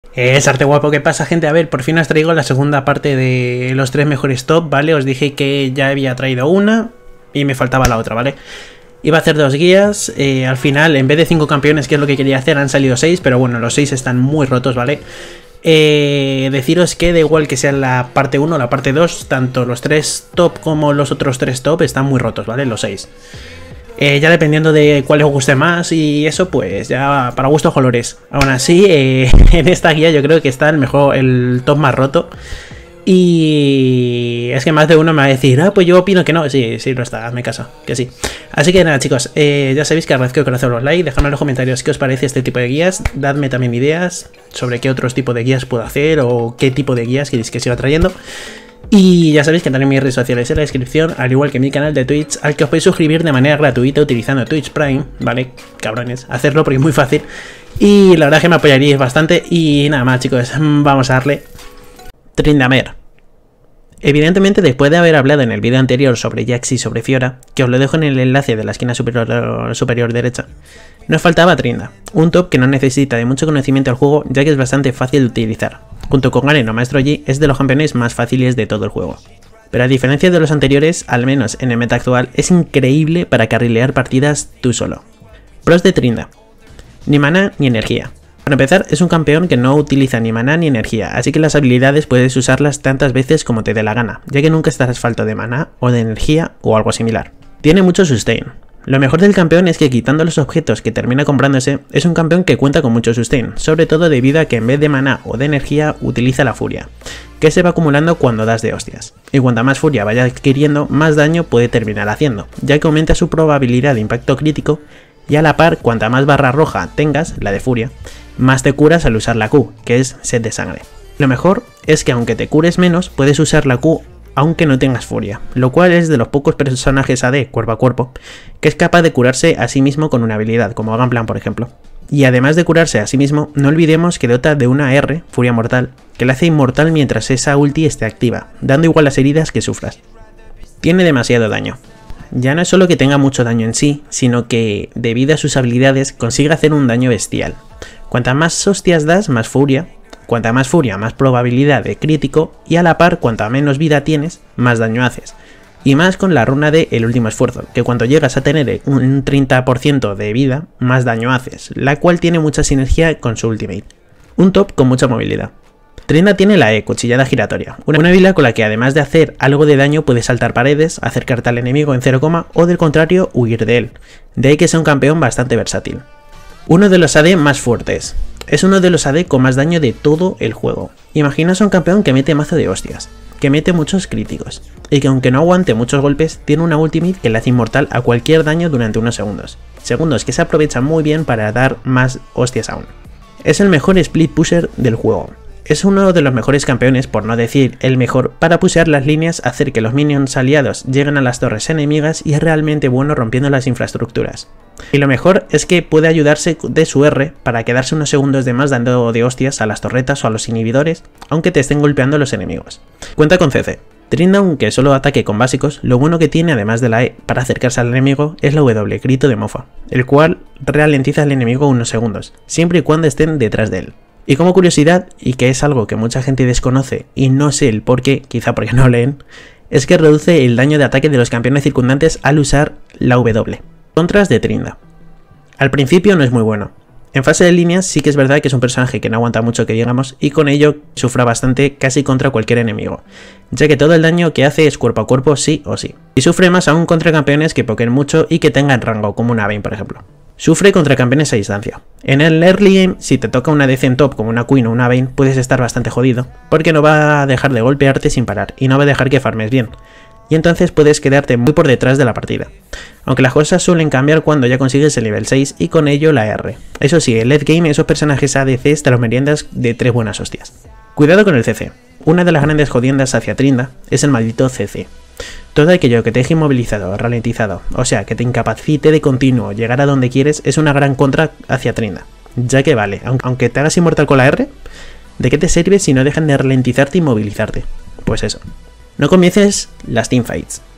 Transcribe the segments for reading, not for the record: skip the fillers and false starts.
Es arte guapo, ¿qué pasa, gente? A ver, por fin os traigo la segunda parte de los 3 mejores top, ¿vale? Os dije que ya había traído una y me faltaba la otra, ¿vale? Iba a hacer 2 guías, al final, en vez de 5 campeones, que es lo que quería hacer, han salido 6, pero bueno, los 6 están muy rotos, ¿vale? Deciros que da igual que sea la parte 1 o la parte 2, tanto los 3 top como los otros 3 top están muy rotos, ¿vale? Los 6. Ya dependiendo de cuál os guste más y eso, pues ya para gustos colores. Aún así, en esta guía yo creo que está el top más roto. Y es que más de uno me va a decir, pues yo opino que no. Sí, no está, hazme caso, que sí. Así que nada, chicos, ya sabéis que agradezco que os los like, dejadme en los comentarios qué os parece este tipo de guías, dadme también ideas sobre qué otros tipos de guías puedo hacer o qué tipo de guías queréis que siga trayendo. Y ya sabéis que tenéis mis redes sociales en la descripción, al igual que mi canal de Twitch, al que os podéis suscribir de manera gratuita utilizando Twitch Prime, ¿vale? Cabrones, hacerlo porque es muy fácil. Y la verdad es que me apoyaríais bastante. Y nada más, chicos, vamos a darle. Tryndamere. Evidentemente, después de haber hablado en el vídeo anterior sobre Jax y sobre Fiora, que os lo dejo en el enlace de la esquina superior derecha, nos faltaba Trinda, un top que no necesita de mucho conocimiento al juego, ya que es bastante fácil de utilizar. Junto con Garen o Maestro Yi, es de los campeones más fáciles de todo el juego. Pero a diferencia de los anteriores, al menos en el meta actual, es increíble para carrilear partidas tú solo. Pros de Trinda. Ni maná ni energía. Para empezar, es un campeón que no utiliza ni maná ni energía, así que las habilidades puedes usarlas tantas veces como te dé la gana, ya que nunca estarás falto de maná o de energía o algo similar. Tiene mucho sustain. Lo mejor del campeón es que quitando los objetos que termina comprándose, es un campeón que cuenta con mucho sustain, sobre todo debido a que en vez de maná o de energía utiliza la furia, que se va acumulando cuando das de hostias. Y cuanta más furia vaya adquiriendo, más daño puede terminar haciendo, ya que aumenta su probabilidad de impacto crítico, y a la par, cuanta más barra roja tengas, la de furia, más te curas al usar la Q, que es sed de sangre. Lo mejor es que aunque te cures menos, puedes usar la Q aunque no tengas furia, lo cual es de los pocos personajes AD cuerpo a cuerpo que es capaz de curarse a sí mismo con una habilidad, como Gunplan por ejemplo. Y además de curarse a sí mismo, no olvidemos que dota de una R, Furia Mortal, que le hace inmortal mientras esa ulti esté activa, dando igual las heridas que sufras. Tiene demasiado daño. Ya no es solo que tenga mucho daño en sí, sino que, debido a sus habilidades, consigue hacer un daño bestial. Cuantas más hostias das, más furia. Cuanta más furia, más probabilidad de crítico, y a la par, cuanta menos vida tienes, más daño haces. Y más con la runa de El Último Esfuerzo, que cuando llegas a tener un 30% de vida, más daño haces, la cual tiene mucha sinergia con su ultimate. Un top con mucha movilidad. Trinda tiene la E, Cuchillada Giratoria, una habilidad con la que además de hacer algo de daño puedes saltar paredes, acercarte al enemigo en 0, o del contrario huir de él, de ahí que sea un campeón bastante versátil. Uno de los AD más fuertes. Es uno de los AD con más daño de todo el juego. Imaginaos a un campeón que mete mazo de hostias, que mete muchos críticos, y que aunque no aguante muchos golpes, tiene una ultimate que le hace inmortal a cualquier daño durante unos segundos. Segundos que se aprovechan muy bien para dar más hostias aún. Es el mejor split pusher del juego. Es uno de los mejores campeones, por no decir el mejor, para pushear las líneas, hacer que los minions aliados lleguen a las torres enemigas y es realmente bueno rompiendo las infraestructuras. Y lo mejor es que puede ayudarse de su R para quedarse unos segundos de más dando de hostias a las torretas o a los inhibidores, aunque te estén golpeando los enemigos. Cuenta con CC. Trinda, aunque solo ataque con básicos, lo bueno que tiene además de la E para acercarse al enemigo es la W, grito de mofa, el cual ralentiza al enemigo unos segundos, siempre y cuando estén detrás de él. Y como curiosidad, y que es algo que mucha gente desconoce y no sé el por qué, quizá porque no leen, es que reduce el daño de ataque de los campeones circundantes al usar la W. Contras de Trinda. Al principio no es muy bueno. En fase de líneas sí que es verdad que es un personaje que no aguanta mucho que digamos y con ello sufra bastante casi contra cualquier enemigo, ya que todo el daño que hace es cuerpo a cuerpo sí o sí. Y sufre más aún contra campeones que pokeen mucho y que tengan rango, como una Vayne por ejemplo. Sufre contra campeones a distancia. En el early game, si te toca una DC en top como una Queen o una Vayne, puedes estar bastante jodido, porque no va a dejar de golpearte sin parar y no va a dejar que farmes bien. Y entonces puedes quedarte muy por detrás de la partida. Aunque las cosas suelen cambiar cuando ya consigues el nivel 6 y con ello la R. Eso sí, el late game esos personajes ADCs te los meriendas de 3 buenas hostias. Cuidado con el CC. Una de las grandes jodiendas hacia Trinda es el maldito CC. Todo aquello que te deje inmovilizado o ralentizado, o sea, que te incapacite de continuo llegar a donde quieres, es una gran contra hacia Trinda. Ya que vale, aunque te hagas inmortal con la R, ¿de qué te sirve si no dejan de ralentizarte e inmovilizarte? Pues eso. No comiences las teamfights.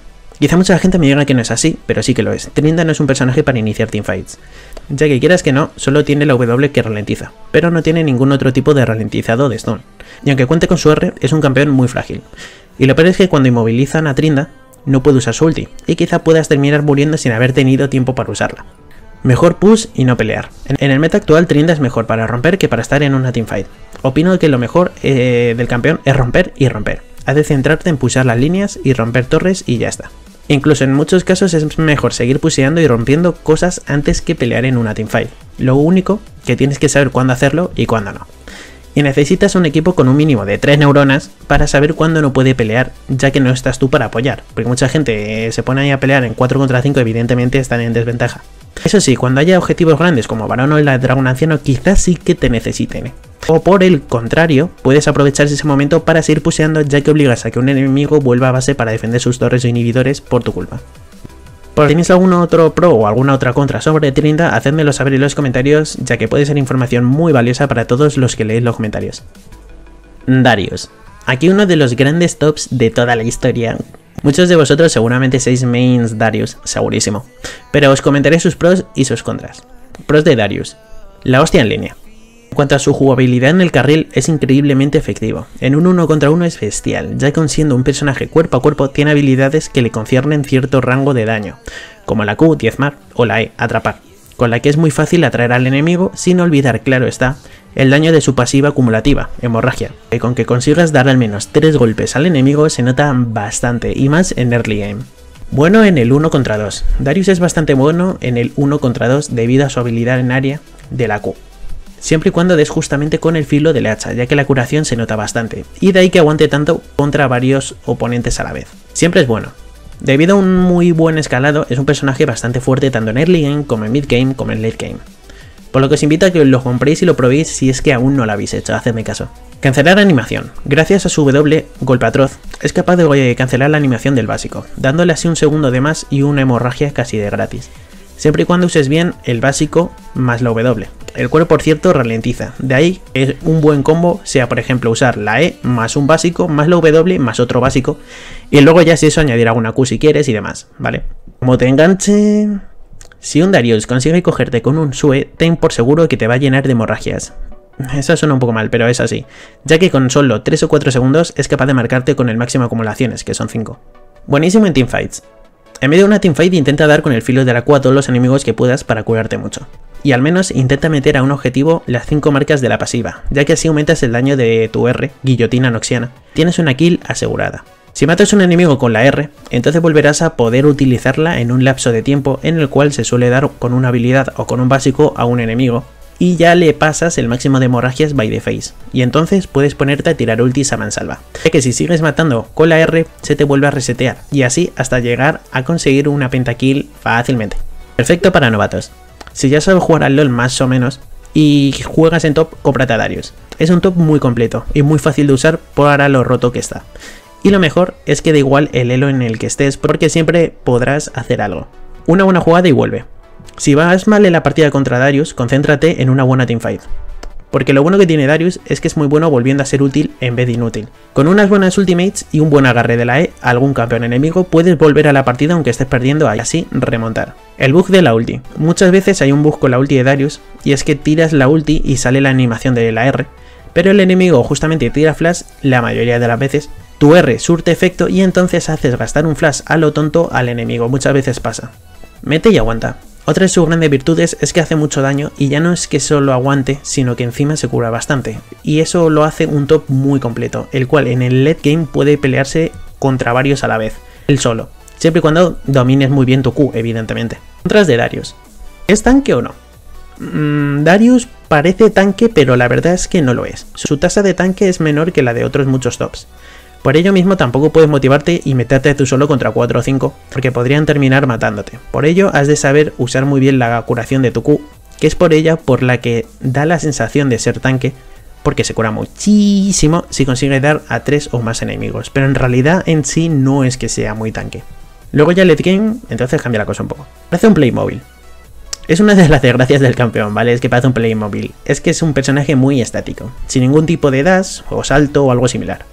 Quizá mucha gente me diga que no es así, pero sí que lo es. Trinda no es un personaje para iniciar teamfights, ya que quieras que no, solo tiene la W que ralentiza, pero no tiene ningún otro tipo de ralentizado de stun. Y aunque cuente con su R, es un campeón muy frágil. Y lo peor es que cuando inmovilizan a Trinda, no puede usar su ulti, y quizá puedas terminar muriendo sin haber tenido tiempo para usarla. Mejor push y no pelear. En el meta actual Trinda es mejor para romper que para estar en una teamfight. Opino que lo mejor del campeón es romper y romper. Has de centrarte en pushar las líneas y romper torres y ya está. Incluso en muchos casos es mejor seguir pusheando y rompiendo cosas antes que pelear en una teamfight. Lo único que tienes que saber cuándo hacerlo y cuándo no. Y necesitas un equipo con un mínimo de 3 neuronas para saber cuándo no puede pelear, ya que no estás tú para apoyar. Porque mucha gente se pone ahí a pelear en 4 contra 5, evidentemente están en desventaja. Eso sí, cuando haya objetivos grandes como Varón o el dragón anciano, quizás sí que te necesiten. O por el contrario, puedes aprovechar ese momento para seguir pusheando, ya que obligas a que un enemigo vuelva a base para defender sus torres o inhibidores por tu culpa. Si tenéis algún otro pro o alguna otra contra sobre Trinda, hacedmelo saber en los comentarios, ya que puede ser información muy valiosa para todos los que leéis los comentarios. Darius. Aquí uno de los grandes tops de toda la historia. Muchos de vosotros seguramente sois mains Darius, segurísimo. Pero os comentaré sus pros y sus contras. Pros de Darius. La hostia en línea. En cuanto a su jugabilidad en el carril, es increíblemente efectivo. En un 1 contra 1 es bestial, ya que siendo un personaje cuerpo a cuerpo tiene habilidades que le conciernen cierto rango de daño, como la Q, diezmar, o la E, atrapar, con la que es muy fácil atraer al enemigo, sin olvidar, claro está, el daño de su pasiva acumulativa, hemorragia, que con que consigas dar al menos 3 golpes al enemigo se nota bastante, y más en early game. Bueno en el 1 contra 2. Darius es bastante bueno en el 1 contra 2 debido a su habilidad en área de la Q. Siempre y cuando des justamente con el filo del hacha, ya que la curación se nota bastante, y de ahí que aguante tanto contra varios oponentes a la vez. Siempre es bueno. Debido a un muy buen escalado, es un personaje bastante fuerte tanto en early game, como en mid game, como en late game. Por lo que os invito a que lo compréis y lo probéis si es que aún no lo habéis hecho, hacedme caso. Cancelar animación. Gracias a su W, Golpe Atroz, es capaz de cancelar la animación del básico, dándole así un segundo de más y una hemorragia casi de gratis. Siempre y cuando uses bien el básico más la W. El cuero, por cierto, ralentiza. De ahí que un buen combo sea, por ejemplo, usar la E más un básico, más la W, más otro básico. Y luego ya si eso añadir alguna Q si quieres y demás, ¿vale? Como te enganche... Si un Darius consigue cogerte con un Sue, ten por seguro que te va a llenar de hemorragias. Eso suena un poco mal, pero es así. Ya que con solo 3 o 4 segundos es capaz de marcarte con el máximo de acumulaciones, que son 5. Buenísimo en teamfights. En medio de una teamfight intenta dar con el filo de la Q a todos los enemigos que puedas para curarte mucho. Y al menos intenta meter a un objetivo las 5 marcas de la pasiva, ya que así aumentas el daño de tu R, guillotina noxiana. Tienes una kill asegurada. Si matas a un enemigo con la R, entonces volverás a poder utilizarla en un lapso de tiempo en el cual se suele dar con una habilidad o con un básico a un enemigo, y ya le pasas el máximo de hemorragias by the face, y entonces puedes ponerte a tirar ultis a mansalva, ya que si sigues matando con la R se te vuelve a resetear, y así hasta llegar a conseguir una pentakill fácilmente. Perfecto para novatos. Si ya sabes jugar al LoL más o menos y juegas en top, cómprate a Darius. Es un top muy completo y muy fácil de usar para lo roto que está. Y lo mejor es que da igual el elo en el que estés porque siempre podrás hacer algo. Una buena jugada y vuelve. Si vas mal en la partida contra Darius, concéntrate en una buena teamfight. Porque lo bueno que tiene Darius es que es muy bueno volviendo a ser útil en vez de inútil. Con unas buenas ultimates y un buen agarre de la E a algún campeón enemigo puedes volver a la partida aunque estés perdiendo y así remontar. El bug de la ulti. Muchas veces hay un bug con la ulti de Darius y es que tiras la ulti y sale la animación de la R, pero el enemigo justamente tira flash la mayoría de las veces, tu R surte efecto y entonces haces gastar un flash a lo tonto al enemigo, muchas veces pasa. Mete y aguanta. Otra de sus grandes virtudes es que hace mucho daño y ya no es que solo aguante, sino que encima se cura bastante. Y eso lo hace un top muy completo, el cual en el late game puede pelearse contra varios a la vez, él solo. Siempre y cuando domines muy bien tu Q, evidentemente. Contras de Darius. ¿Es tanque o no? Darius parece tanque, pero la verdad es que no lo es. Su tasa de tanque es menor que la de otros muchos tops. Por ello mismo tampoco puedes motivarte y meterte tú solo contra 4 o 5, porque podrían terminar matándote. Por ello has de saber usar muy bien la curación de tu Q, que es por ella por la que da la sensación de ser tanque, porque se cura muchísimo si consigue dar a 3 o más enemigos, pero en realidad en sí no es que sea muy tanque. Luego ya late game, entonces cambia la cosa un poco. Parece un Playmobil. Es una de las desgracias del campeón, ¿vale? Es que parece un Playmobil. Es que es un personaje muy estático, sin ningún tipo de dash o salto o algo similar.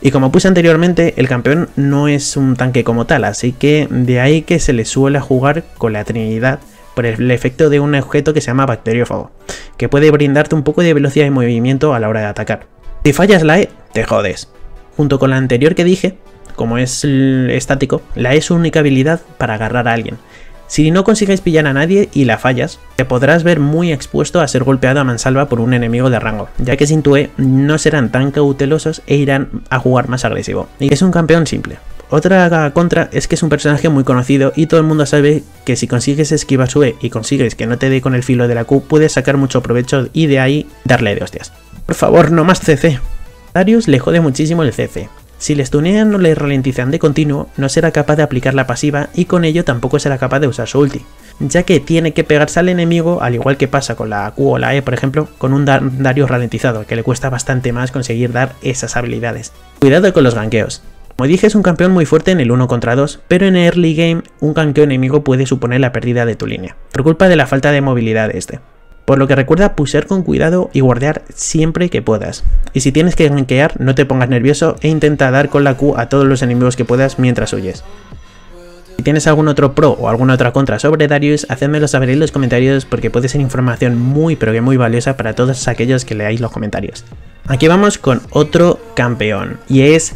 Y como puse anteriormente, el campeón no es un tanque como tal, así que de ahí que se le suele jugar con la Trinidad por el efecto de un objeto que se llama Bacteriófago, que puede brindarte un poco de velocidad y movimiento a la hora de atacar. Si fallas la E, te jodes. Junto con la anterior que dije, como es estático, la E es su única habilidad para agarrar a alguien. Si no consigues pillar a nadie y la fallas, te podrás ver muy expuesto a ser golpeado a mansalva por un enemigo de rango, ya que sin tu E no serán tan cautelosos e irán a jugar más agresivo. Y es un campeón simple. Otra contra es que es un personaje muy conocido y todo el mundo sabe que si consigues esquivar su E y consigues que no te dé con el filo de la Q, puedes sacar mucho provecho y de ahí darle de hostias. Por favor, no más CC. Darius le jode muchísimo el CC. Si le stunean o le ralentizan de continuo, no será capaz de aplicar la pasiva y con ello tampoco será capaz de usar su ulti, ya que tiene que pegarse al enemigo, al igual que pasa con la Q o la E por ejemplo, con un Darius ralentizado, que le cuesta bastante más conseguir dar esas habilidades. Cuidado con los gankeos. Como dije, es un campeón muy fuerte en el 1 contra 2, pero en early game un gankeo enemigo puede suponer la pérdida de tu línea, por culpa de la falta de movilidad de este. Por lo que recuerda pusher con cuidado y guardear siempre que puedas. Y si tienes que gankear, no te pongas nervioso e intenta dar con la Q a todos los enemigos que puedas mientras huyes. Si tienes algún otro pro o alguna otra contra sobre Darius, hacedmelo saber en los comentarios porque puede ser información muy pero que muy valiosa para todos aquellos que leáis los comentarios. Aquí vamos con otro campeón y es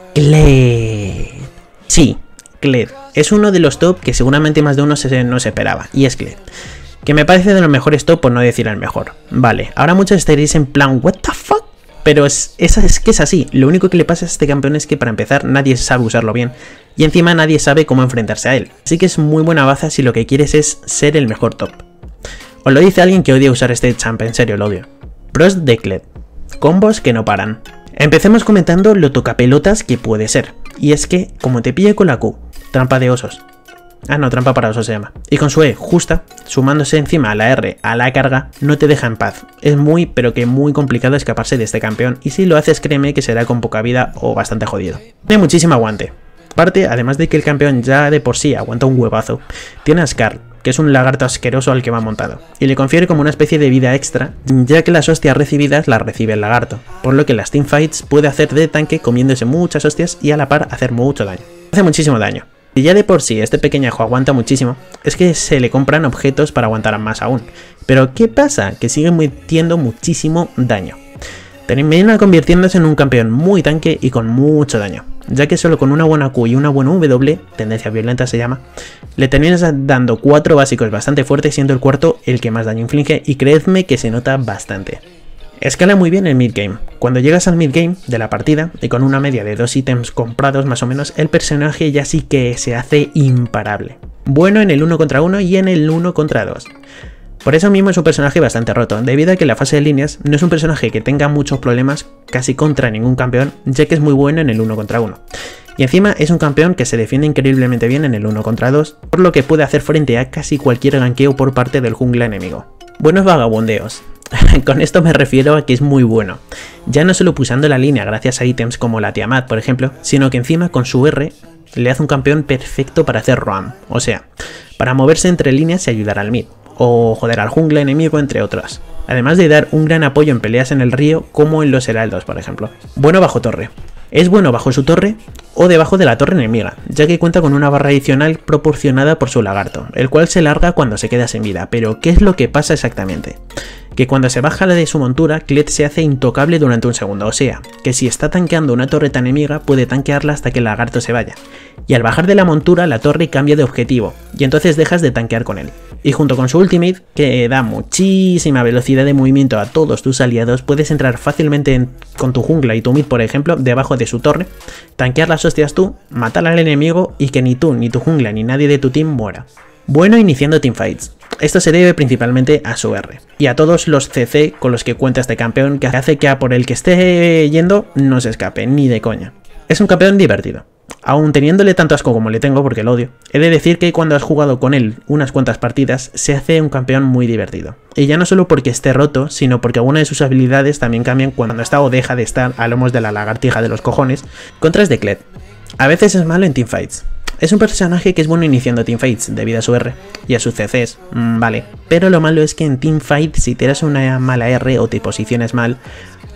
Kled. Sí, Kled. Es uno de los top que seguramente más de uno no se esperaba y es Kled. Que me parece de los mejores top por no decir el mejor. Vale, ahora muchos estaréis en plan, what the fuck? Pero es que es así. Lo único que le pasa a este campeón es que para empezar nadie sabe usarlo bien. Y encima nadie sabe cómo enfrentarse a él. Así que es muy buena baza si lo que quieres es ser el mejor top. Os lo dice alguien que odia usar este champ, en serio lo odio. Pros de Kled. Combos que no paran. Empecemos comentando lo tocapelotas que puede ser. Y es que, como te pille con la Q, trampa de osos. Ah, no, trampa para osos se llama. Y con su E justa, sumándose encima a la R a la carga, no te deja en paz. Es muy, pero que muy complicado escaparse de este campeón. Y si lo haces, créeme que será con poca vida o bastante jodido. Tiene muchísimo aguante. Aparte, además de que el campeón ya de por sí aguanta un huevazo, tiene a Skarl, que es un lagarto asqueroso al que va montado, y le confiere como una especie de vida extra, ya que las hostias recibidas las recibe el lagarto, por lo que en las teamfights puede hacer de tanque comiéndose muchas hostias y a la par hacer mucho daño. Hace muchísimo daño. Y ya de por sí este pequeñajo aguanta muchísimo, es que se le compran objetos para aguantar más aún. Pero ¿qué pasa? Que sigue metiendo muchísimo daño. Termina convirtiéndose en un campeón muy tanque y con mucho daño, ya que solo con una buena Q y una buena W, tendencia violenta se llama, le terminas dando 4 básicos bastante fuertes, siendo el cuarto el que más daño inflige y creedme que se nota bastante. Escala muy bien el mid-game. Cuando llegas al mid-game de la partida y con una media de 2 ítems comprados más o menos, el personaje ya sí que se hace imparable. Bueno en el 1 contra 1 y en el 1 contra 2. Por eso mismo es un personaje bastante roto, debido a que la fase de líneas no es un personaje que tenga muchos problemas casi contra ningún campeón, ya que es muy bueno en el 1 contra 1. Y encima es un campeón que se defiende increíblemente bien en el 1 contra 2, por lo que puede hacer frente a casi cualquier ganqueo por parte del jungla enemigo. Buenos vagabundeos. Con esto me refiero a que es muy bueno, ya no solo pulsando la línea gracias a ítems como la Tiamat por ejemplo, sino que encima con su R le hace un campeón perfecto para hacer roam, o sea, para moverse entre líneas y ayudar al mid, o joder al jungla enemigo entre otras, además de dar un gran apoyo en peleas en el río como en los heraldos por ejemplo. Bueno bajo torre. Es bueno bajo su torre o debajo de la torre enemiga, ya que cuenta con una barra adicional proporcionada por su lagarto, el cual se larga cuando se queda sin vida. Pero ¿qué es lo que pasa exactamente? Que cuando se baja la de su montura, Kled se hace intocable durante un segundo, o sea, que si está tanqueando una torreta enemiga puede tanquearla hasta que el lagarto se vaya, y al bajar de la montura la torre cambia de objetivo, y entonces dejas de tanquear con él. Y junto con su ultimate, que da muchísima velocidad de movimiento a todos tus aliados, puedes entrar fácilmente con tu jungla y tu mid por ejemplo, debajo de su torre, tanquear las hostias tú, matar al enemigo y que ni tú, ni tu jungla, ni nadie de tu team muera. Bueno iniciando teamfights. Esto se debe principalmente a su R y a todos los CC con los que cuenta este campeón, que hace que a por el que esté yendo no se escape, ni de coña. Es un campeón divertido. Aún teniéndole tanto asco como le tengo porque lo odio, he de decir que cuando has jugado con él unas cuantas partidas se hace un campeón muy divertido. Y ya no solo porque esté roto, sino porque algunas de sus habilidades también cambian cuando está o deja de estar a lomos de la lagartija de los cojones. Contras de Kled. A veces es malo en teamfights. Es un personaje que es bueno iniciando teamfights debido a su R y a sus CCs, vale, pero lo malo es que en teamfight si tiras una mala R o te posiciones mal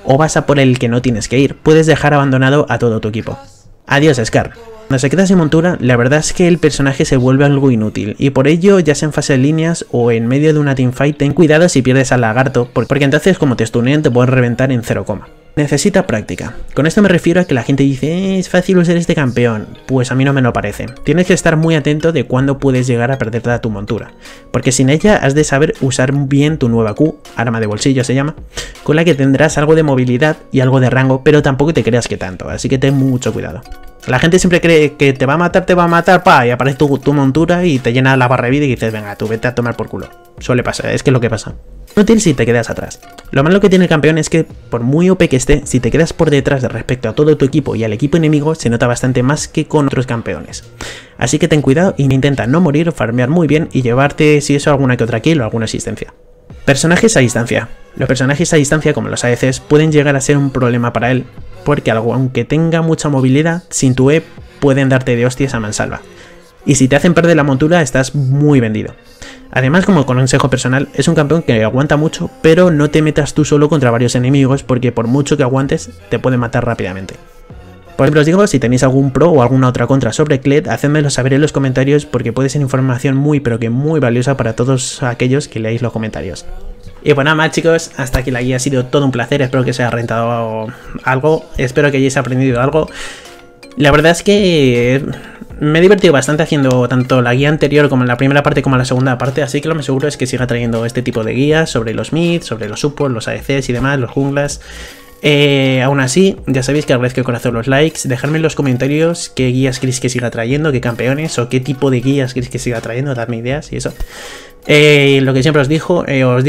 o vas a por el que no tienes que ir. Puedes dejar abandonado a todo tu equipo. Adiós, Scar. Cuando se queda sin montura, la verdad es que el personaje se vuelve algo inútil, y por ello, ya sea en fase de líneas o en medio de una teamfight, ten cuidado si pierdes al lagarto, porque entonces como te stuneen te pueden reventar en 0, necesita práctica. Con esto me refiero a que la gente dice, es fácil usar este campeón. Pues a mí no me lo parece. Tienes que estar muy atento de cuándo puedes llegar a perderte a tu montura, porque sin ella has de saber usar bien tu nueva Q, arma de bolsillo se llama, con la que tendrás algo de movilidad y algo de rango, pero tampoco te creas que tanto, así que ten mucho cuidado. La gente siempre cree que te va a matar, pa, y aparece tu montura y te llena la barra de vida y dices, venga, tú vete a tomar por culo. Suele pasar, es que es lo que pasa. Inútil si te quedas atrás. Lo malo que tiene el campeón es que, por muy OP que esté, si te quedas por detrás respecto a todo tu equipo y al equipo enemigo, se nota bastante más que con otros campeones. Así que ten cuidado e intenta no morir, farmear muy bien y llevarte, si eso, alguna que otra kill o alguna asistencia. Personajes a distancia. Los personajes a distancia, como los ADCs, pueden llegar a ser un problema para él, porque aunque tenga mucha movilidad, sin tu E pueden darte de hostias a mansalva. Y si te hacen perder la montura, estás muy vendido. Además, como consejo personal, es un campeón que aguanta mucho, pero no te metas tú solo contra varios enemigos, porque por mucho que aguantes, te pueden matar rápidamente. Por ejemplo, os digo, si tenéis algún pro o alguna otra contra sobre Kled, hacedmelo saber en los comentarios, porque puede ser información muy pero que muy valiosa para todos aquellos que leáis los comentarios. Y pues nada más, chicos, hasta aquí la guía. Ha sido todo un placer, espero que os haya rentado algo, espero que hayáis aprendido algo. La verdad es que me he divertido bastante haciendo tanto la guía anterior como en la primera parte como en la segunda parte, así que lo más seguro es que siga trayendo este tipo de guías sobre los mid, sobre los supports, los ADCs y demás, los junglas. Aún así, ya sabéis que agradezco de corazón los likes, dejadme en los comentarios qué guías queréis que siga trayendo, qué campeones o qué tipo de guías queréis que siga trayendo, dadme ideas y eso. Lo que siempre os digo,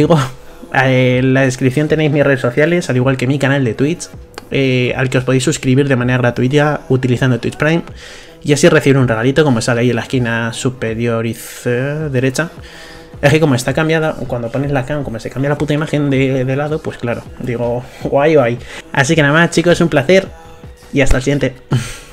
en la descripción tenéis mis redes sociales, al igual que mi canal de Twitch, al que os podéis suscribir de manera gratuita utilizando Twitch Prime, y así recibir un regalito como sale ahí en la esquina superior y derecha. Es que como está cambiada, cuando pones la cam, como se cambia la puta imagen de lado, pues claro, digo, guay. Así que nada más, chicos, un placer y hasta el siguiente.